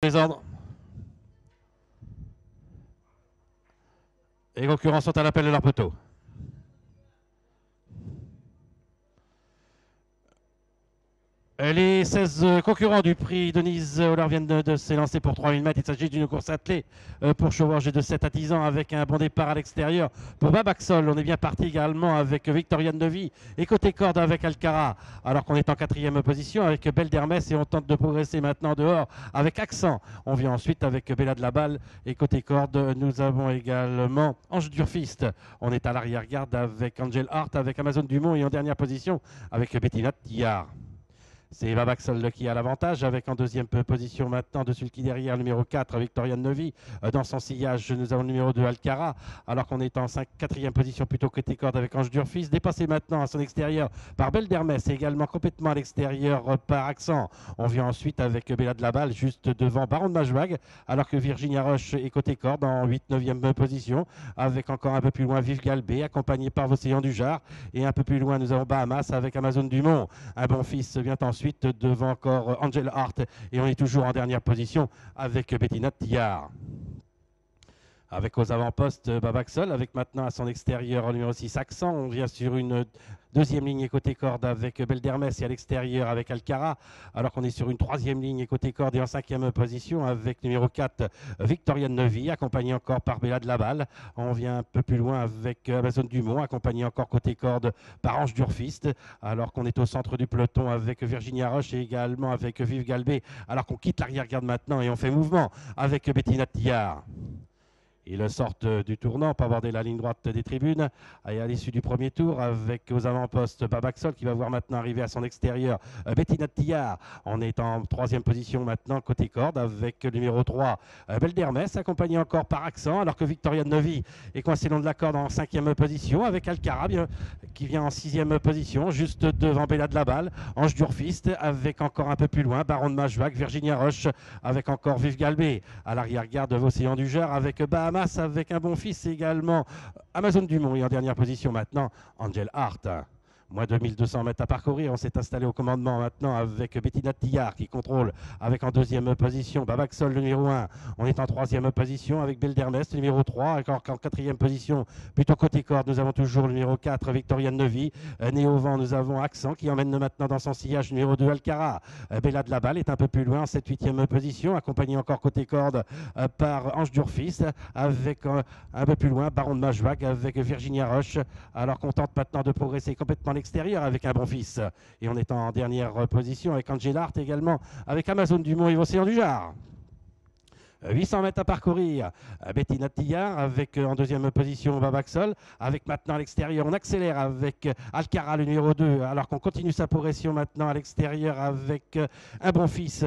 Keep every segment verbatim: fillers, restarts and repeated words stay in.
Les ordres. Les concurrents sont à l'appel de leur poteau. Les seize concurrents du prix Denise Holler viennent de, de s'élancer pour trois mille mètres. Il s'agit d'une course attelée pour chevaux âgés de sept à dix ans avec un bon départ à l'extérieur. Pour Babaxol, on est bien parti également avec Victoriane de Vie et côté corde avec Alcara. Alors qu'on est en quatrième position avec Belle d'Hermès et on tente de progresser maintenant dehors avec Accent. On vient ensuite avec Bella de la Balle et côté corde, nous avons également Ange Durfiste. On est à l'arrière-garde avec Angel Hart, avec Amazon Dumont et en dernière position avec Bettina Tillard. C'est Babaxol qui a l'avantage avec en deuxième position maintenant dessus le qui derrière numéro quatre Victoriane Neuvy. Dans son sillage nous avons le numéro deux Alcara alors qu'on est en quatrième position plutôt côté corde avec Ange Durfils. Dépassé maintenant à son extérieur par Belle d'Hermès et également complètement à l'extérieur par Accent. On vient ensuite avec Bella de la Balle juste devant Baron de Majouag alors que Virginia Roche est côté corde en huit neuvième position avec encore un peu plus loin Vive Galbé accompagné par Océan du Jard et un peu plus loin nous avons Bahamas avec Amazon Dumont. Un bon fils vient ensuite Ensuite devant encore Angel Hart et on est toujours en dernière position avec Bettina Tillard. Avec aux avant-postes Babaxol, avec maintenant à son extérieur le numéro six Accent. On vient sur une deuxième ligne côté corde avec Belle d'Hermès et à l'extérieur avec Alcara. Alors qu'on est sur une troisième ligne côté corde et en cinquième position avec numéro quatre Victoriane Neuvy, accompagné encore par Bella de la Balle. On vient un peu plus loin avec Amazon Dumont, accompagné encore côté corde par Ange Durfiste. Alors qu'on est au centre du peloton avec Virginia Roche et également avec Vive Galbé. Alors qu'on quitte l'arrière-garde maintenant et on fait mouvement avec Bettina Tillard. Ils sortent du tournant pour aborder la ligne droite des tribunes et à l'issue du premier tour avec aux avant-postes Babaxol qui va voir maintenant arriver à son extérieur Bettina Tillard. On est en troisième position maintenant côté corde avec le numéro trois Belle d'Hermès accompagné encore par Accent alors que Victoriane Neuvy est coincée long de la corde en cinquième position avec Alcara qui vient en sixième position juste devant Bella de la Balle. Ange Durfiste avec encore un peu plus loin Baron de Majouac, Virginia Roche avec encore Vive Galbé à l'arrière-garde Océan du Jard avec Bahamas avec un bon fils également Amazon Dumont et en dernière position maintenant Angel Hart. Moins de mille deux cents mètres à parcourir, on s'est installé au commandement maintenant avec Bettina Tillard qui contrôle avec en deuxième position Babaxol le numéro un. On est en troisième position avec Belle d'Hermès le numéro trois. Encore en quatrième position, plutôt côté corde, nous avons toujours le numéro quatre Victoriane Neuvy. Né au vent, nous avons Accent qui emmène maintenant dans son sillage le numéro deux Alcara. Bella de la Balle est un peu plus loin en cette huitième position, accompagné encore côté corde par Ange Durfils avec un peu plus loin Baron de Majouac avec Virginia Roche. Alors qu'on tente maintenant de progresser complètement extérieur avec un bon fils et on est en dernière position avec Angel Hart également avec Amazon Dumont et Océan du Jard. huit cents mètres à parcourir, Bettina Tillard avec en deuxième position Babaxol, avec maintenant à l'extérieur on accélère avec Alcara le numéro deux alors qu'on continue sa progression maintenant à l'extérieur avec un bon fils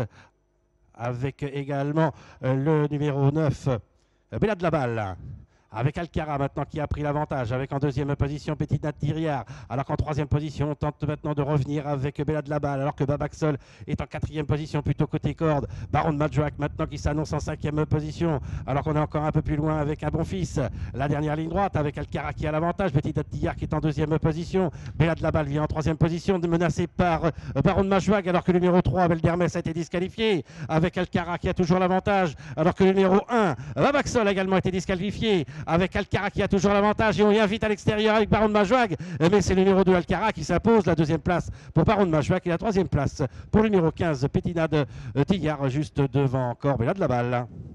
avec également le numéro neuf Bella de la Balle. Avec Alcara maintenant qui a pris l'avantage, avec en deuxième position Bettina Tillard, alors qu'en troisième position on tente maintenant de revenir avec Bella de la Balle, alors que Babaxol est en quatrième position plutôt côté corde. Baron de Majouac maintenant qui s'annonce en cinquième position, alors qu'on est encore un peu plus loin avec un bon fils. La dernière ligne droite avec Alcara qui a l'avantage, Bettina Tillard qui est en deuxième position, Bella de la Balle vient en troisième position, menacée par Baron de Majouac, alors que le numéro trois Belle d'Hermès a été disqualifié, avec Alcara qui a toujours l'avantage, alors que le numéro un Babaxol a également été disqualifié, avec Alcara qui a toujours l'avantage et on y invite à l'extérieur avec Baron de Majouac, mais c'est le numéro deux Alcara qui s'impose, la deuxième place pour Baron de Majouac et la troisième place pour le numéro quinze Bettina de Tillard juste devant encore Bella de la Balle.